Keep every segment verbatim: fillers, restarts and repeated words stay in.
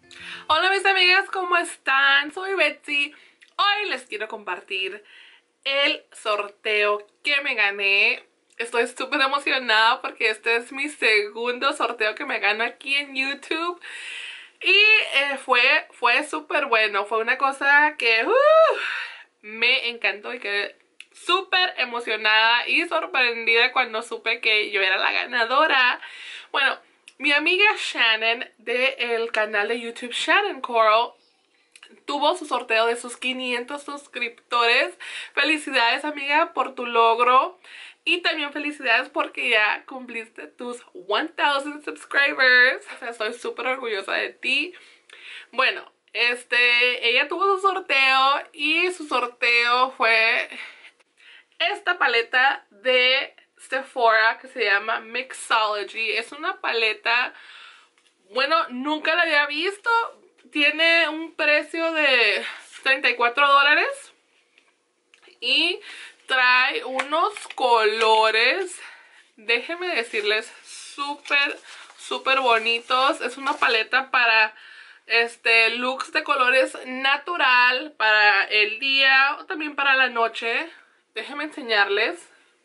Hola mis amigas, ¿cómo están? Soy Betsy. Hoy les quiero compartir el sorteo que me gané. Estoy súper emocionada porque este es mi segundo sorteo que me gano aquí en YouTube. Y eh, fue, fue súper bueno. Fue una cosa que uh, me encantó y quedé súper emocionada y sorprendida cuando supe que yo era la ganadora. Bueno, mi amiga Shannon del canal de YouTube Shannon Coral tuvo su sorteo de sus quinientos suscriptores. Felicidades, amiga, por tu logro. Y también felicidades porque ya cumpliste tus one thousand subscribers. O sea, estoy súper orgullosa de ti. Bueno, este, ella tuvo su sorteo y su sorteo fue esta paleta de Sephora que se llama Mixology. Es una paleta, bueno, nunca la había visto. Tiene un precio de treinta y cuatro dólares y trae unos colores, déjenme decirles, súper, súper bonitos. Es una paleta para este looks de colores natural, para el día o también para la noche. Déjenme enseñarles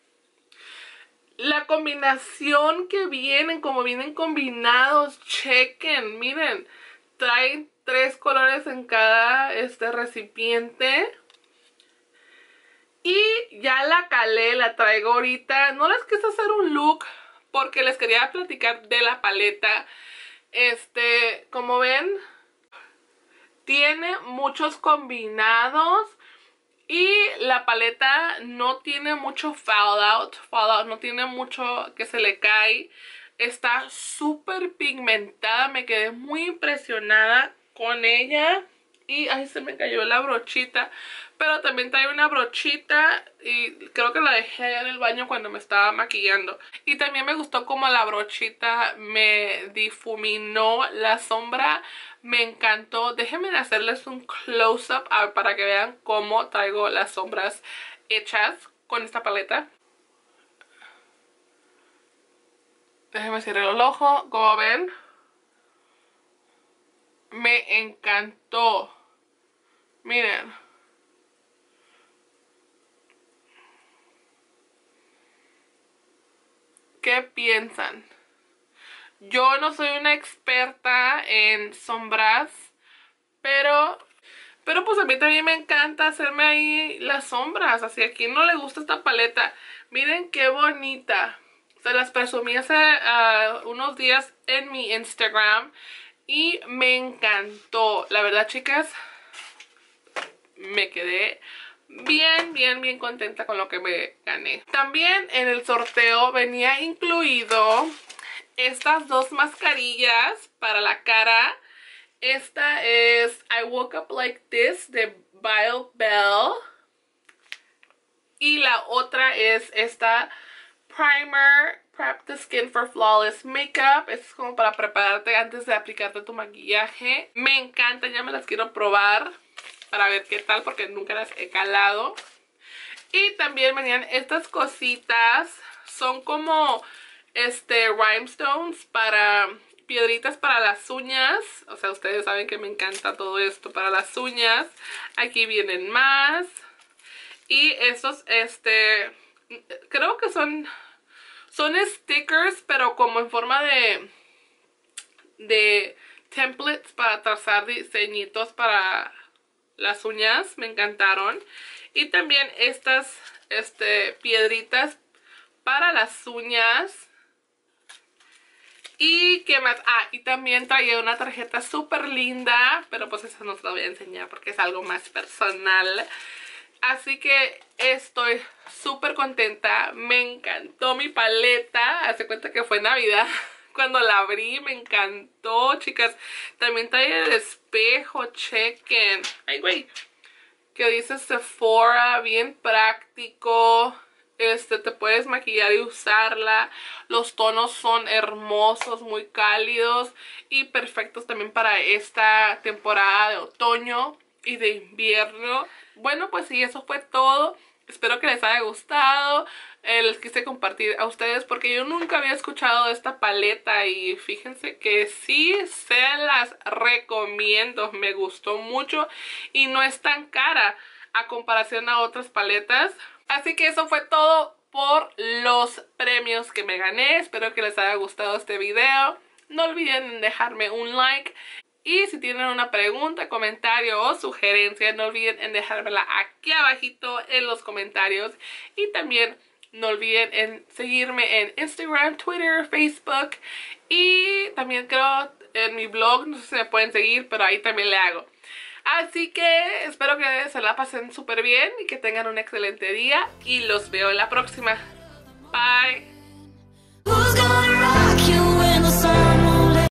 la combinación que vienen, como vienen combinados. Chequen, miren, traen tres colores en cada este recipiente. Y ya la calé, la traigo ahorita. No les quise hacer un look porque les quería platicar de la paleta. Este, como ven, tiene muchos combinados. Y la paleta no tiene mucho fallout, fallout, no tiene mucho que se le cae. Está súper pigmentada, me quedé muy impresionada con ella. Y ahí se me cayó la brochita, pero también trae una brochita y creo que la dejé allá en el baño cuando me estaba maquillando. Y también me gustó como la brochita me difuminó la sombra. Me encantó. Déjenme hacerles un close-up para que vean cómo traigo las sombras hechas con esta paleta. Déjenme cerrar el ojo. Como ven, me encantó. Miren. ¿Qué piensan? Yo no soy una experta en sombras, pero, pero pues a mí también me encanta hacerme ahí las sombras. Así, a quien no le gusta esta paleta. Miren qué bonita. Se las presumí hace uh, unos días en mi Instagram y me encantó. La verdad, chicas, me quedé bien, bien, bien contenta con lo que me gané. También en el sorteo venía incluido estas dos mascarillas para la cara. Esta es I Woke Up Like This de Bio Bell. Y la otra es esta Primer Prep the Skin for Flawless Makeup. Esto es como para prepararte antes de aplicarte tu maquillaje. Me encanta, ya me las quiero probar para ver qué tal porque nunca las he calado. Y también venían estas cositas. Son como este rhinestones para piedritas para las uñas. O sea, ustedes saben que me encanta todo esto para las uñas. Aquí vienen más. Y estos, este, creo que son, son stickers, pero como en forma de, de templates para trazar diseñitos para las uñas. Me encantaron. Y también estas, este, piedritas para las uñas. Y qué más, ah, y también traía una tarjeta súper linda, pero pues esa no se la voy a enseñar porque es algo más personal. Así que estoy súper contenta, me encantó mi paleta. Hace cuenta que fue Navidad cuando la abrí, me encantó, chicas. También trae el espejo, chequen. Ay, güey, que dice Sephora, bien práctico. Este, te puedes maquillar y usarla. Los tonos son hermosos, muy cálidos y perfectos también para esta temporada de otoño y de invierno. Bueno, pues sí, eso fue todo. Espero que les haya gustado. Eh, les quise compartir a ustedes porque yo nunca había escuchado esta paleta y fíjense que sí se las recomiendo. Me gustó mucho y no es tan cara a comparación a otras paletas. Así que eso fue todo por los premios que me gané. Espero que les haya gustado este video. No olviden dejarme un like. Y si tienen una pregunta, comentario o sugerencia, no olviden en dejármela aquí abajito en los comentarios. Y también no olviden en seguirme en Instagram, Twitter, Facebook. Y también creo en mi blog, no sé si me pueden seguir, pero ahí también le hago. Así que espero que se la pasen súper bien y que tengan un excelente día. Y los veo en la próxima. Bye.